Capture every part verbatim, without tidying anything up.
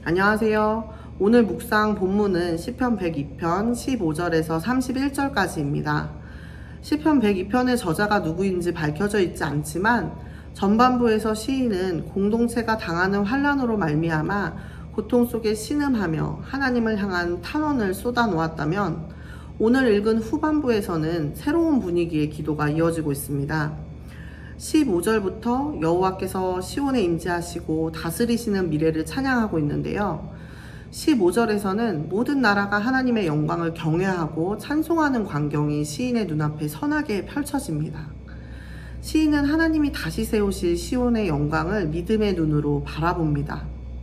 안녕하세요. 오늘 묵상 본문은 시편 백이 편 십오 절에서 삼십일 절까지입니다. 시편 백이 편의 저자가 누구인지 밝혀져 있지 않지만 전반부에서 시인은 공동체가 당하는 환난으로 말미암아 고통 속에 신음하며 하나님을 향한 탄원을 쏟아놓았다면, 오늘 읽은 후반부에서는 새로운 분위기의 기도가 이어지고 있습니다. 십오 절부터 여호와께서 시온에 임재하시고 다스리시는 미래를 찬양하고 있는데요. 십오 절에서는 모든 나라가 하나님의 영광을 경외하고 찬송하는 광경이 시인의 눈앞에 선하게 펼쳐집니다. 시인은 하나님이 다시 세우실 시온의 영광을 믿음의 눈으로 바라봅니다.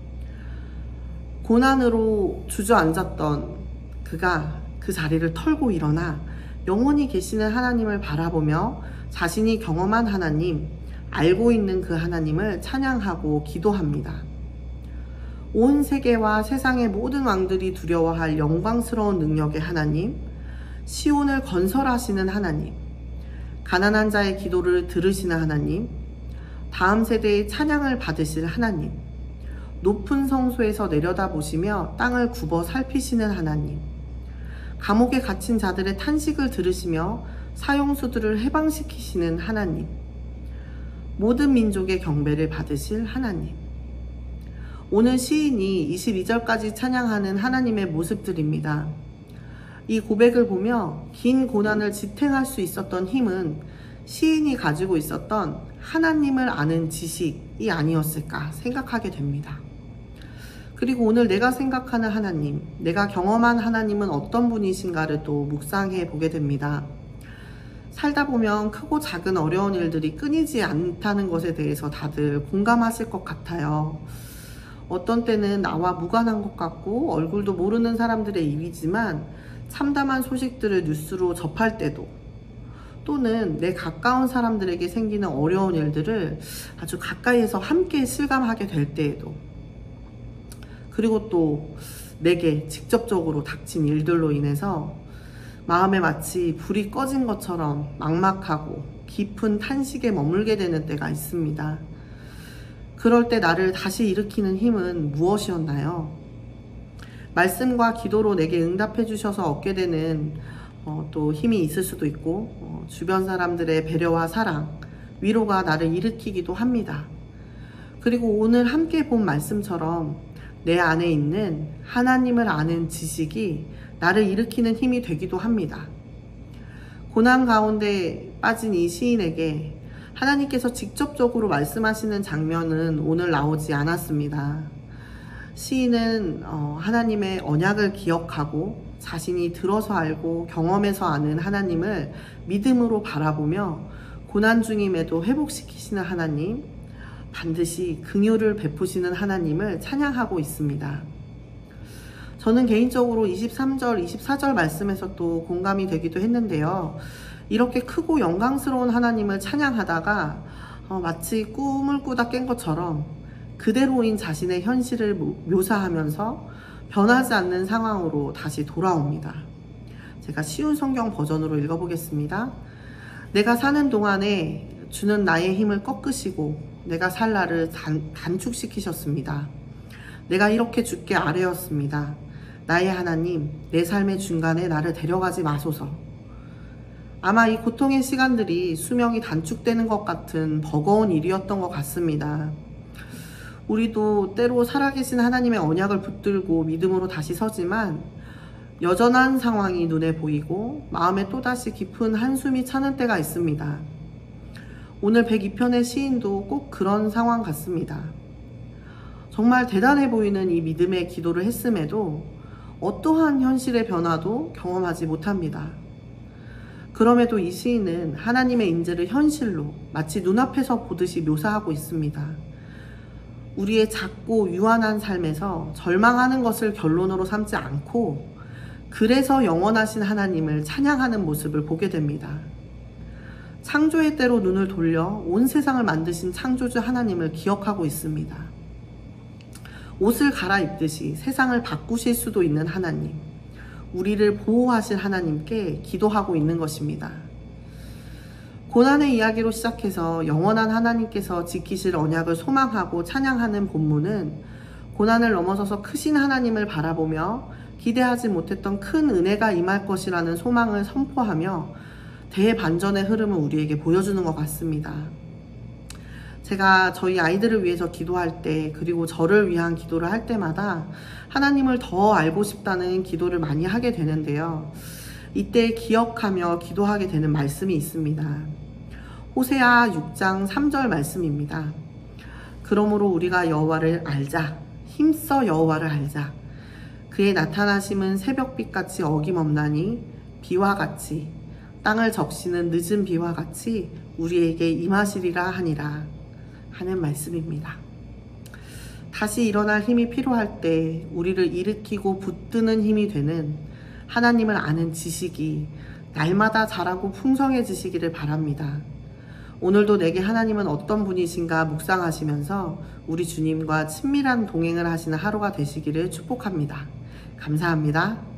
고난으로 주저앉았던 그가 그 자리를 털고 일어나 영원히 계시는 하나님을 바라보며 자신이 경험한 하나님, 알고 있는 그 하나님을 찬양하고 기도합니다. 온 세계와 세상의 모든 왕들이 두려워할 영광스러운 능력의 하나님, 시온을 건설하시는 하나님, 가난한 자의 기도를 들으시는 하나님, 다음 세대의 찬양을 받으실 하나님, 높은 성소에서 내려다보시며 땅을 굽어 살피시는 하나님, 감옥에 갇힌 자들의 탄식을 들으시며 사형수들을 해방시키시는 하나님, 모든 민족의 경배를 받으실 하나님. 오늘 시인이 이십이 절까지 찬양하는 하나님의 모습들입니다. 이 고백을 보며 긴 고난을 지탱할 수 있었던 힘은 시인이 가지고 있었던 하나님을 아는 지식이 아니었을까 생각하게 됩니다. 그리고 오늘 내가 생각하는 하나님, 내가 경험한 하나님은 어떤 분이신가를 또 묵상해 보게 됩니다. 살다 보면 크고 작은 어려운 일들이 끊이지 않다는 것에 대해서 다들 공감하실 것 같아요. 어떤 때는 나와 무관한 것 같고 얼굴도 모르는 사람들의 일이지만 참담한 소식들을 뉴스로 접할 때도, 또는 내 가까운 사람들에게 생기는 어려운 일들을 아주 가까이에서 함께 실감하게 될 때에도, 그리고 또 내게 직접적으로 닥친 일들로 인해서 마음에 마치 불이 꺼진 것처럼 막막하고 깊은 탄식에 머물게 되는 때가 있습니다. 그럴 때 나를 다시 일으키는 힘은 무엇이었나요? 말씀과 기도로 내게 응답해 주셔서 얻게 되는 어, 또 힘이 있을 수도 있고, 어, 주변 사람들의 배려와 사랑, 위로가 나를 일으키기도 합니다. 그리고 오늘 함께 본 말씀처럼 내 안에 있는 하나님을 아는 지식이 나를 일으키는 힘이 되기도 합니다. 고난 가운데 빠진 이 시인에게 하나님께서 직접적으로 말씀하시는 장면은 오늘 나오지 않았습니다. 시인은 어, 하나님의 언약을 기억하고 자신이 들어서 알고 경험해서 아는 하나님을 믿음으로 바라보며 고난 중임에도 회복시키시는 하나님, 반드시 긍휼을 베푸시는 하나님을 찬양하고 있습니다. 저는 개인적으로 이십삼 절, 이십사 절 말씀에서 또 공감이 되기도 했는데요. 이렇게 크고 영광스러운 하나님을 찬양하다가 어, 마치 꿈을 꾸다 깬 것처럼 그대로인 자신의 현실을 묘사하면서 변하지 않는 상황으로 다시 돌아옵니다. 제가 쉬운 성경 버전으로 읽어보겠습니다. 내가 사는 동안에 주는 나의 힘을 꺾으시고 내가 살 날을 단, 단축시키셨습니다. 내가 이렇게 주께 아뢰었습니다. 나의 하나님, 내 삶의 중간에 나를 데려가지 마소서. 아마 이 고통의 시간들이 수명이 단축되는 것 같은 버거운 일이었던 것 같습니다. 우리도 때로 살아계신 하나님의 언약을 붙들고 믿음으로 다시 서지만 여전한 상황이 눈에 보이고 마음에 또다시 깊은 한숨이 차는 때가 있습니다. 오늘 백이 편의 시인도 꼭 그런 상황 같습니다. 정말 대단해 보이는 이 믿음의 기도를 했음에도 어떠한 현실의 변화도 경험하지 못합니다. 그럼에도 이 시인은 하나님의 인재를 현실로 마치 눈앞에서 보듯이 묘사하고 있습니다. 우리의 작고 유한한 삶에서 절망하는 것을 결론으로 삼지 않고 그래서 영원하신 하나님을 찬양하는 모습을 보게 됩니다. 창조의 때로 눈을 돌려 온 세상을 만드신 창조주 하나님을 기억하고 있습니다. 옷을 갈아입듯이 세상을 바꾸실 수도 있는 하나님, 우리를 보호하실 하나님께 기도하고 있는 것입니다. 고난의 이야기로 시작해서 영원한 하나님께서 지키실 언약을 소망하고 찬양하는 본문은 고난을 넘어서서 크신 하나님을 바라보며 기대하지 못했던 큰 은혜가 임할 것이라는 소망을 선포하며 대반전의 흐름을 우리에게 보여주는 것 같습니다. 제가 저희 아이들을 위해서 기도할 때, 그리고 저를 위한 기도를 할 때마다 하나님을 더 알고 싶다는 기도를 많이 하게 되는데요. 이때 기억하며 기도하게 되는 말씀이 있습니다. 호세아 육 장 삼 절 말씀입니다. 그러므로 우리가 여호와를 알자. 힘써 여호와를 알자. 그의 나타나심은 새벽빛같이 어김없나니 비와 같이 땅을 적시는 늦은 비와 같이 우리에게 임하시리라 하니라 하는 말씀입니다. 다시 일어날 힘이 필요할 때 우리를 일으키고 붙드는 힘이 되는 하나님을 아는 지식이 날마다 자라고 풍성해지시기를 바랍니다. 오늘도 내게 하나님은 어떤 분이신가 묵상하시면서 우리 주님과 친밀한 동행을 하시는 하루가 되시기를 축복합니다. 감사합니다.